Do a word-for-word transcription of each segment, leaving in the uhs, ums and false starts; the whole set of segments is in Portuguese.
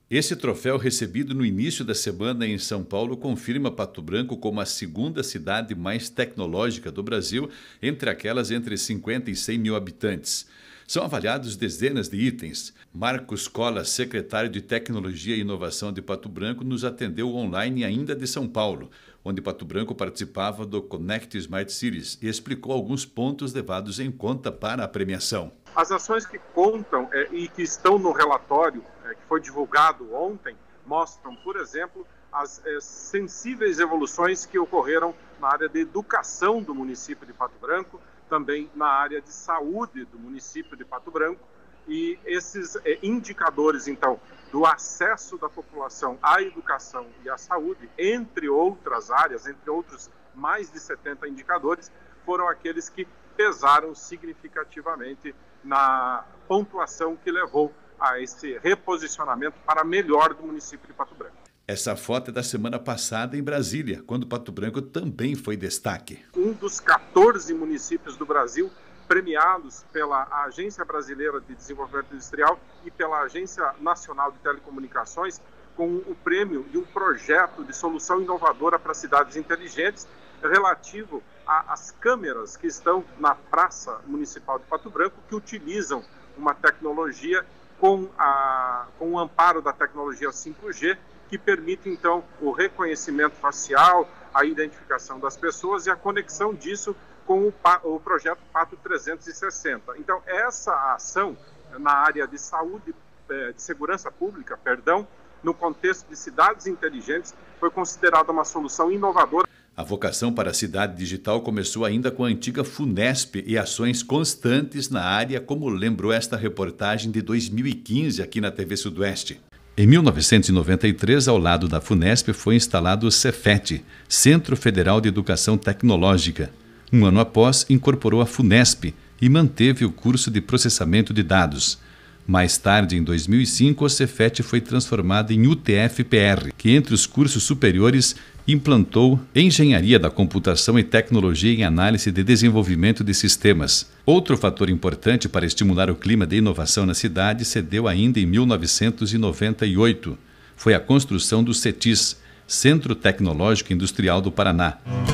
Esse troféu, recebido no início da semana em São Paulo, confirma Pato Branco como a segunda cidade mais tecnológica do Brasil, entre aquelas entre cinquenta e cem mil habitantes. São avaliados dezenas de itens. Marcos Cola, secretário de Tecnologia e Inovação de Pato Branco, nos atendeu online ainda de São Paulo, onde Pato Branco participava do Connect Smart Cities e explicou alguns pontos levados em conta para a premiação. As ações que contam é, e que estão no relatório é, que foi divulgado ontem mostram, por exemplo, as é, sensíveis evoluções que ocorreram na área de educação do município de Pato Branco, também na área de saúde do município de Pato Branco, e esses é, indicadores, então, do acesso da população à educação e à saúde, entre outras áreas, entre outros mais de setenta indicadores, foram aqueles que pesaram significativamente na pontuação que levou a esse reposicionamento para melhor do município de Pato Branco. Essa foto é da semana passada em Brasília, quando Pato Branco também foi destaque. Um dos quatorze municípios do Brasil premiados pela Agência Brasileira de Desenvolvimento Industrial e pela Agência Nacional de Telecomunicações com o prêmio de um projeto de solução inovadora para cidades inteligentes relativo às câmeras que estão na Praça Municipal de Pato Branco, que utilizam uma tecnologia com, a, com o amparo da tecnologia cinco G, que permite, então, o reconhecimento facial, a identificação das pessoas e a conexão disso com o, o projeto Pato trezentos e sessenta. Então, essa ação na área de saúde, de segurança pública, perdão, no contexto de cidades inteligentes, foi considerada uma solução inovadora. A vocação para a cidade digital começou ainda com a antiga Funesp e ações constantes na área, como lembrou esta reportagem de dois mil e quinze aqui na T V Sudoeste. Em mil novecentos e noventa e três, ao lado da Funesp, foi instalado o Cefet, Centro Federal de Educação Tecnológica. Um ano após, incorporou a Funesp e manteve o curso de processamento de dados. Mais tarde, em dois mil e cinco, o Cefet foi transformado em U T F P R, que entre os cursos superiores implantou Engenharia da Computação e Tecnologia em Análise de Desenvolvimento de Sistemas. Outro fator importante para estimular o clima de inovação na cidade se deu ainda em mil novecentos e noventa e oito. Foi a construção do CETIS, Centro Tecnológico Industrial do Paraná.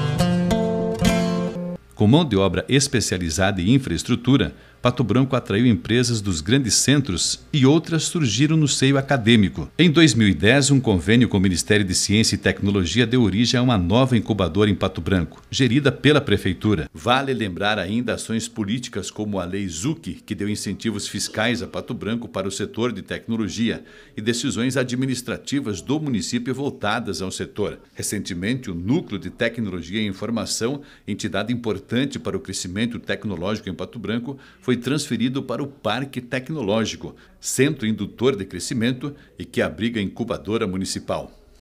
Com mão de obra especializada em infraestrutura, Pato Branco atraiu empresas dos grandes centros e outras surgiram no seio acadêmico. Em dois mil e dez, um convênio com o Ministério de Ciência e Tecnologia deu origem a uma nova incubadora em Pato Branco, gerida pela Prefeitura. Vale lembrar ainda ações políticas como a Lei Zucchi, que deu incentivos fiscais a Pato Branco para o setor de tecnologia, e decisões administrativas do município voltadas ao setor. Recentemente, o Núcleo de Tecnologia e Informação, entidade importante para o crescimento tecnológico em Pato Branco, foi transferido para o Parque Tecnológico, centro indutor de crescimento e que abriga a incubadora municipal.